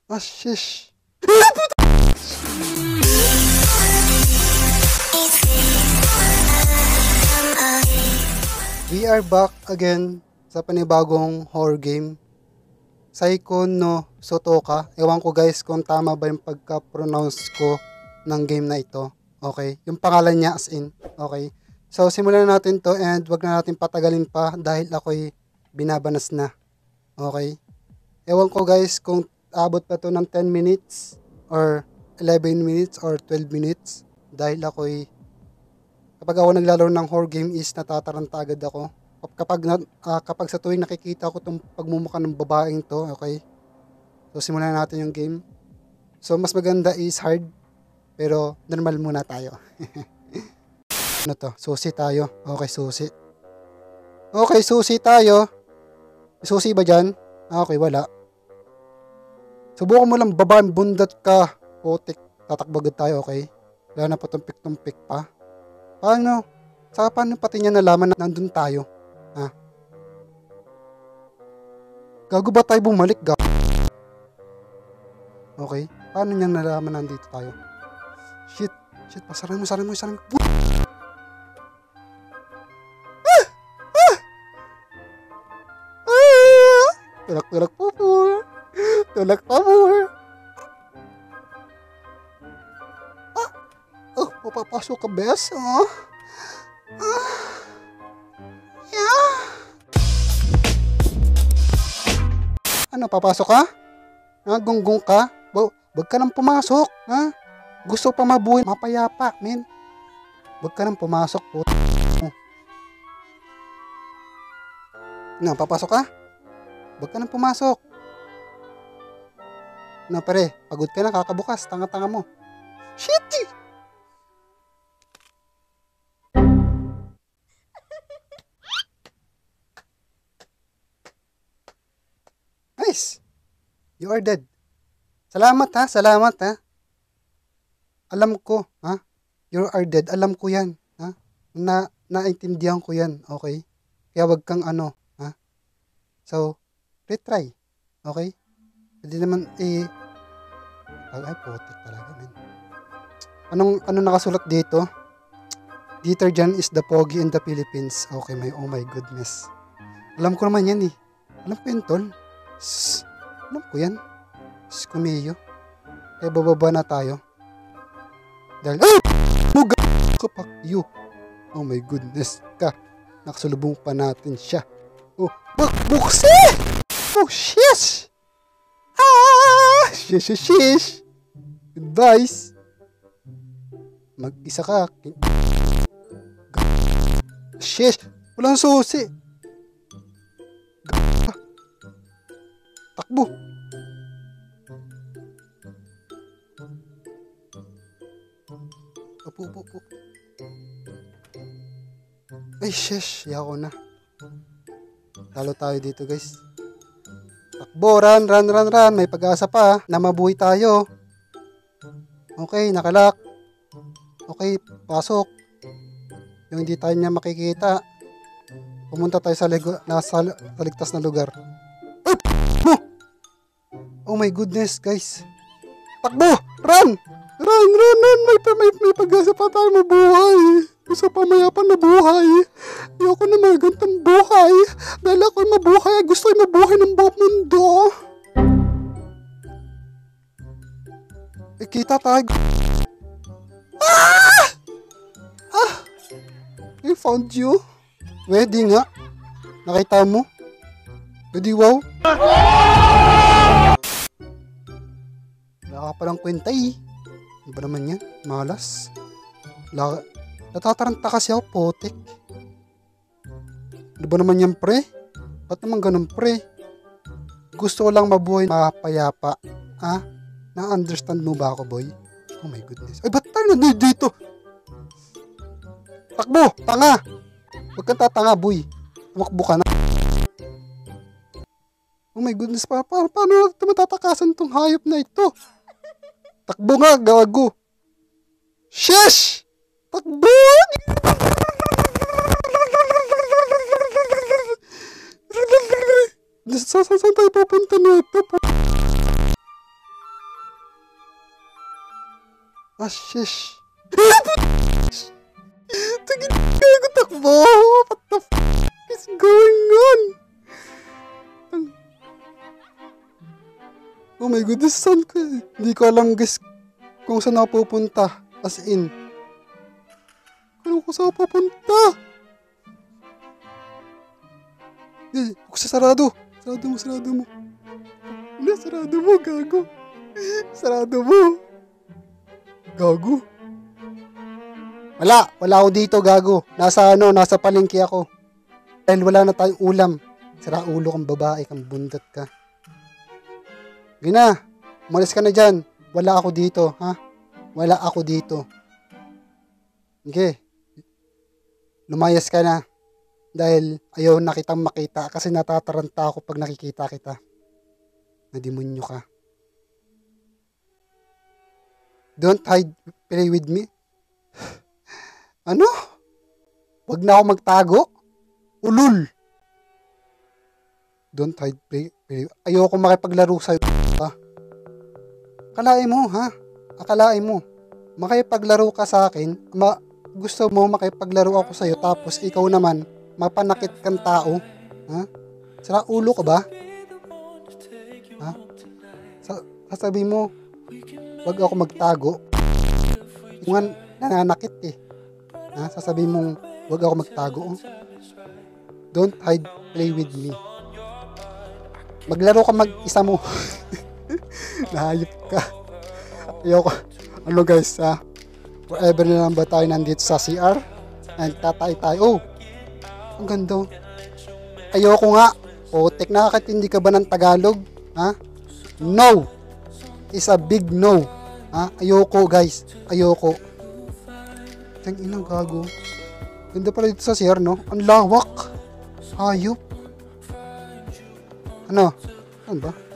Ah, shish. We are back again sa panibagong horror game. Psycho no Sotoka. Ewan ko guys kung tama ba yung pagka-pronounce ko ng game na ito. Okay? Yung pangalan niya as in. Okay? So simulan natin to and wag na natin patagalin pa dahil ako'y binabanas na. Okay? Ewan ko guys kung abot pa to ng 10 minutes or 11 minutes or 12 minutes dahil ako'y kapag ako naglalaro ng horror game is natataranta agad ako. Kapag sa tuwing nakikita ko itong pagmumukha ng babaeng to, okay? So simulan natin yung game. So mas maganda is hard pero normal muna tayo. Ano to? Susi tayo. Okay, susi. Okay, susi tayo. Susi ba dyan? Okay, wala. Subukan mo lang babaeng bundat ka. Putik. Tatakbo agad tayo, okay? Wala na patumpik-tumpik pa. Paano? Saka paano pati niya nalaman na nandun tayo? Ha? Gago ba tayo bumalik? Okay. Paano niya nalaman na nandito tayo? Shit. Shit. Pasaran mo. Tulak po. Tulak pa more. Papapasok ka, bes. Yeah. Ano, papasok ka? Gunggong ka? Wag ka nang pumasok. Ha? Gusto pa mabuhay, mapayapa, men. Wag ka nang pumasok, po. Na, papasok ka? Wag ka nang pumasok. Na, pare, pagod ka na, kakabukas. Tanga-tanga mo. Shit! Nice! You are dead. Salamat ha. Alam ko, ha? You are dead. Alam ko yan, ha? Naintindihan ko yan, okay? Kaya wag kang ha? So, retry. Okay? Hindi naman, ay, putik talaga, man. Anong nakasulat dito? Detergent is the pogi in the Philippines. Okay, oh my goodness. Alam ko naman yan, eh. Alam ko yun, tol. Alam ko yan. Kumiyo. Kaya bababa na tayo. Dahil, muga kapak you. Oh my goodness ka. Nakasulubong pa natin siya. Oh, bukse! Oh, shish! Shish! Advice. Mag-isa ka. Shish! Walang susi. Takbo. Upo. Ay, shish. Yako na. Talo tayo dito, guys. Takbo, run. May pag-asa pa na mabuhay tayo. Okay, nakalak. Okay, pasok. Yung hindi tayo niya makikita. Pumunta tayo sa ligtas na lugar. Oh my goodness, guys. Takbo! Run! May pag-asa pa tayo mabuhay. Sa pamayapan na buhay. Ayoko na mga gantang buhay. Dahil ako'y mabuhay. Gusto ko'y mabuhay ng buong mundo. Kita tayo. I found you. Pwede nga. Nakita mo? Pwede wow. Wala ka palang kwenta eh. Ano ba naman yan? Malas. Natataranta kasi ako, potek. Ano ba naman yan, pre? Ba't naman ganun, pre? Gusto ko lang mabuhay mapayapa. Ha? Na-understand mo ba ako, boy? Oh my goodness. Ay, ba't tayo dito? Takbo! Tanga! Huwag kang tatanga, boy. Tumakbo ka na. Oh my goodness, paano natin matatakasan tong hayop na ito? Takbo nga, gago. Sheesh! Takbo! Saan tayo papunta na ito? Ah, shish. Tagin gago takbo. What the is going on? Oh my goodness, saan ka? Hindi ko alam guys kung saan ako pupunta. As in. Ano ko saan ako pupunta? Eh, sarado. Sarado mo. Ano, sarado mo, gago. Sarado mo. Gago. Wala ako dito, gago. Nasa palengke ako. Dahil wala na tayong ulam. Sira ulo kang babae, kang bundat ka. Gina, umalis ka na dyan. Wala ako dito, ha? Wala ako dito. Okay. Lumayas ka na. Dahil ayaw na kitang makita kasi natataranta ako pag nakikita kita. Nadimonyo ka. Don't hide, play with me. Ano? Wag na ako magtago? Ulul. Don't hide, play. Ayoko makipaglaro sa'yo. Akalain mo, ha? Akalain mo. Makipaglaro ka sa akin, gusto mo makipaglaro ako sa'yo, tapos ikaw naman, mapanakit kang tao. Ha? Sira ulo ka ba? Ha? Sasabi mo, wag ako magtago. Yung nananakit eh. Ha? Sasabi mong, wag ako magtago. Don't hide, play with me. Maglaro ka mag-isa mo. Nahayop ka. Ayoko. Ano guys, ha? Forever na lang ba tayo nandito sa CR? And tatay tayo. Oh, ang ganda. Ayoko nga. Putik, nakakatindi ka ba ng Tagalog? Ha? No. It's a big no. Ha? Ayoko guys. Ayoko. Tang inang gago. Ganda pala dito sa CR, no? Ang lawak. Hayop. Ano? Ano ba?